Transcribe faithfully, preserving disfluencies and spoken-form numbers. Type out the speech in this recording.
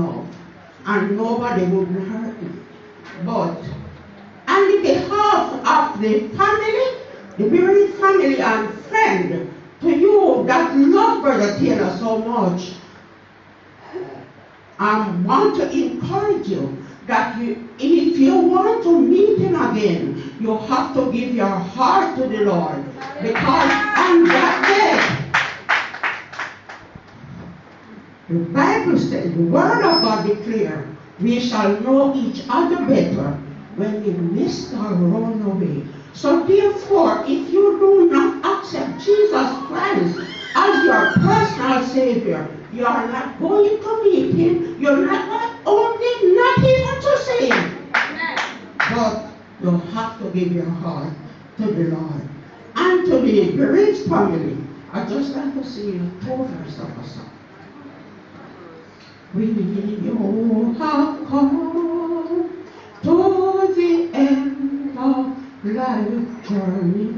love, and nobody would hurt me. But on the behalf of the family, the bereaved family and friend, to you that love Brother Taylor so much, I want to encourage you that you, if you want to meet him again, you have to give your heart to the Lord. Because on that day, the Bible says, the Word of God declares, we shall know each other better when we miss or run away. So therefore, if you do not accept Jesus Christ as your personal Savior, you are not going to meet him. You're not only not even to see him, but you have to give your heart to the Lord. And to the bereaved family, I just like to sing two verses of a song. We you have come to the end of life journey.